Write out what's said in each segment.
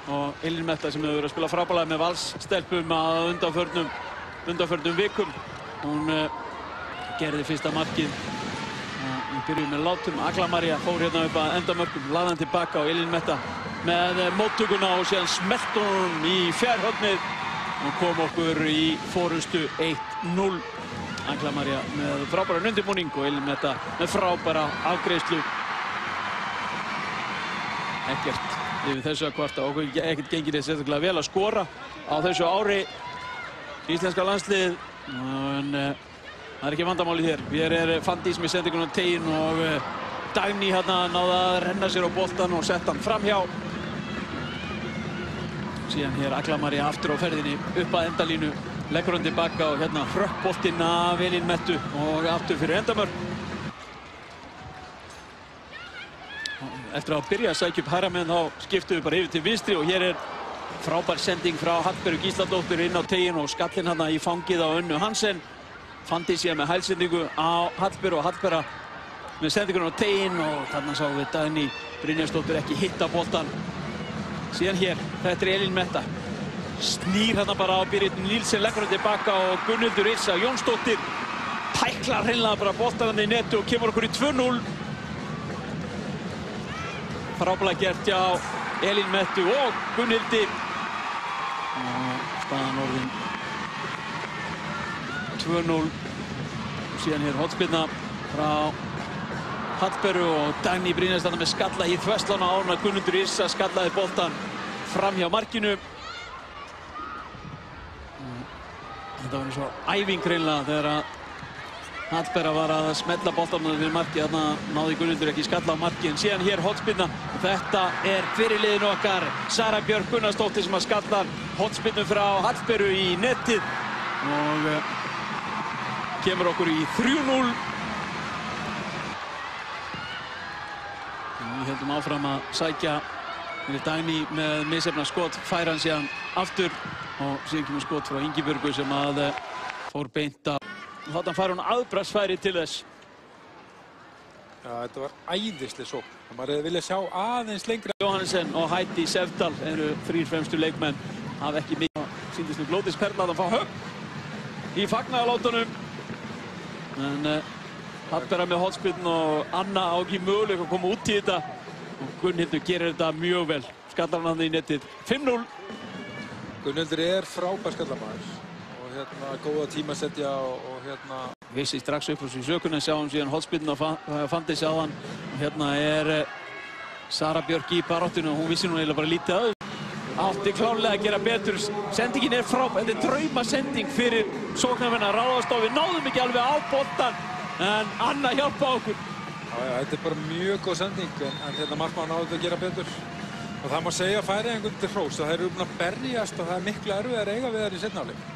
og Elín Metta sem hefur verið að spila frábærlega með Valsstelpum að undanförnum vikum. Hún gerði fyrsta markið. Við byrjum með látum. Agla María fór hérna upp að endamörkum, lagði hann tilbaka og Elín Metta með móttökuna og síðan smelt hún í fjærhornið og kom okkur í forystu 1-0. Agla María með frábæran undirbúning og Elín Metta með frábæra afgreiðslu. Ekkert yfir þessu að kvarta og ekkert gengir þess sérstaklega vel að skora á þessu ári íslenska landslið. En það ekki vandamálið hér. Hér Fanndís með sendingun á teginn og Dagný hérna náði að renna sér á boltan og setta hann framhjá. Síðan hér Agla María aftur á ferðinni upp að endalínu. Leggur hann tilbaka og hérna hrökk boltinn af Elín Mettu og aftur fyrir endamörk. Eftir að byrja að sækja upp hægra megin þá skiptum við bara yfir til vinstri og hér frábær sending frá Hallberu Gísladóttur inn á teginn og skallinn hérna í fangið á Önnu Hansen. Fanndís hér með hælsendingu á Hallberu og Hallbera með sendingun á teginn og þarna sáum við Dagný Brynjarsdóttir ekki hitta boltan. Síðan hér, þetta Elín Metta. Snýr hérna bara á Berit Nílsen, leggur hann tilbaka og Gunnhildur Yrsa Jónsdóttir tæklar hreinlega bara boltan hann í netu og kemur okkur í 2-0. Frábælega gert hjá Elín Mettu og Gunnhildi. Staðan orðin 2-0. Síðan hér hornspyrna frá Hallberu og Dagný Brynjarsdóttir með skalla í þverslána áður en Gunnhildur Yrsa skallaði boltan fram hjá markinu. Þetta var eins og æfing hreinlega þegar að Hallbera var að smetla boltanum fyrir markið. Þarna náði Gunnhildur ekki skalla á markið. En síðan hér hornspyrna. Þetta fyrirliðinu okkar Sara Björk Gunnarsdóttir sem að skallar hornspyrnu frá Hallberu í netið og kemur okkur í 3-0. Við höldum áfram að sækja fyrir Dagný með misheppnað skot, fær hann síðan aftur og síðan kemur skot frá Ingibjörgu sem að fór beint af. Þarna fær hún aðbragðsfæri til þess. Já, þetta var æðisleg sókn. Maður hefði viljað sjá aðeins lengra. Jóhannesen og Heidi Sevdal eru þrír fremstu leikmenn. Hafa ekki mikið. Sýndist nú Glódís Perla að hann fá högg í fagnaðarlátunum. En Hallbera með hornspyrnu og Anna á ekki möguleik að koma út í þetta. Og Gunnhildur gerir þetta mjög vel. Skallar hann í netið 5-0. Gunnhildur frábær skallamaður. Hérna, góða tímasetja og hérna... Vissi strax upp á sig sökuna, sjáum síðan hornspyrnu og Fanndís á hann. Og hérna Sara Björk í baráttinu og hún vissi nú eiginlega bara lítið að þau. Átti klárlega að gera betur. Sendingin frábær, þetta draumasending fyrir sóknarmenn að ráðast á. Við náðum ekki alveg á boltan, en Anna hjálpa okkur. Já, þetta bara mjög góð sending, en hérna markmaður náði að gera betur. Og það má segja að færi einhvern til hrós, að þeir eru búin að berjast og það miklu erfiðara að eiga við þær í seinni hálfleik.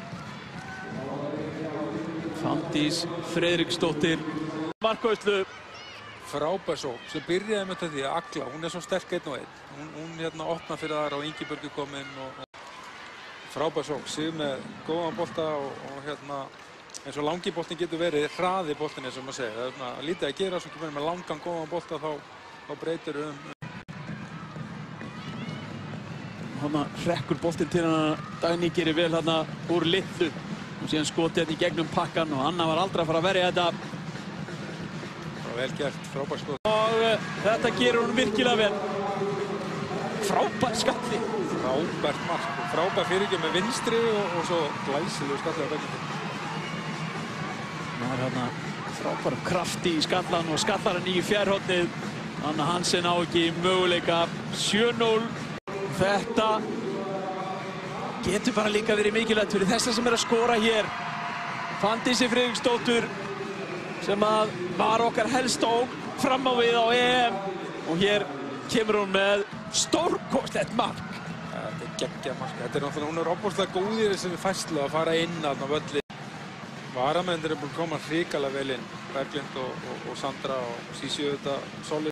Fanndís Friðriksdóttir markvarslu. Frábær sókn sem byrjaði með þetta því að Agla, hún svo sterk 1-1. Hún hérna opna fyrir þar og Ingibjörgu kom inn og frábær sókn, sig með góðan bolta og hérna eins og langi boltin getur verið hraði boltin eins og maður segir. Það svona lítið að gera, svo kemur með langan góðan bolta þá breytir Hanna hrekkur boltinn til hana. Dagný gerir vel hana úr litlu. Og síðan skotið þetta í gegnum pakkan og Anna var aldrei að fara að verja þetta. Vel gert, frábær skot. Og þetta gerur hún virkilega vel. Frábær skalli. Frábært mark. Frábær fyrirgjöf með vinstri og svo glæsilegu skalli á bekknum. Það hérna frábær krafti í skallan og skallar hann í fjærhornið. Anna Hansen á ekki möguleika. 7-0. Þetta getur bara líka verið mikilvægt fyrir þessa sem að skora hér. Fanndísi Friðriksdóttur sem að var okkar helst ógn fram á við á EM og hér kemur hún með stórkostlegt mark. Þetta geggjað mark. Þetta náttúrulega, hún ofboðslega góð í þessari færslu að fara inn þarna á völlinn. Varamennir búin að koma hrikalega vel inn. Berglind og Sandra og Sísi auðvitað solid.